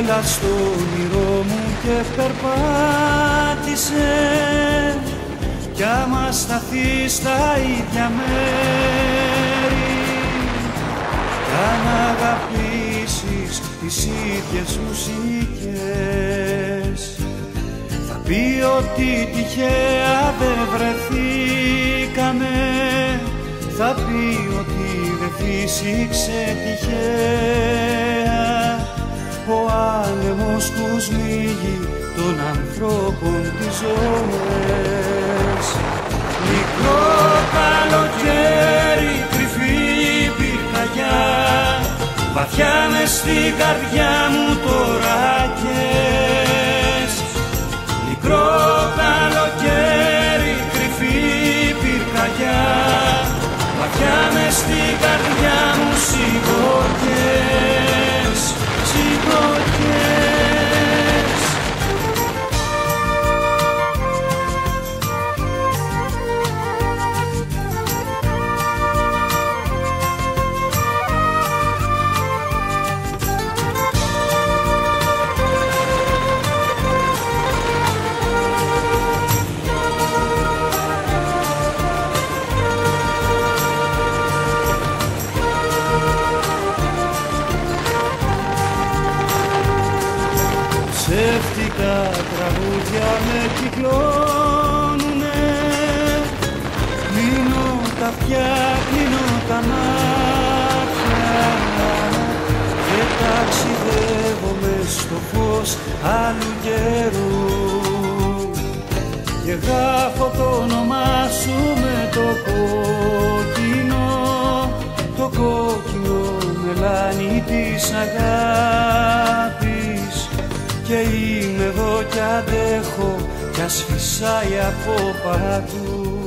στο όνειρό μου και περπάτησε κι άμα σταθεί στα ίδια μέρη κι αν αγαπήσεις τις ίδιες μουσικές θα πει ότι τυχαία δεν βρεθήκαμε, θα πει ότι δεν φύσηξε τυχαία ο άνεμος που σμίγει των ανθρώπων τις ζωές. Μικρό καλοκαίρι, κρυφή πυρκαγιά, βαθιά μες στην καρδιά μου τώρα καις. Μικρό καλοκαίρι, κρυφή πυρκαγιά, βαθιά μες στην καρδιά μου σιγοκαις, σιγοκαις. Ψεύτικα τραγούδια με κυκλώνουνε, κλείνω τα αυτιά, κλείνω τα μάτια και ταξιδεύω μες στο φως άλλου καιρού και γράφω το όνομά σου με το κόκκινο μελάνι της αγάπης και είμαι εδώ κι αντέχω κι ας φυσάει από παντού.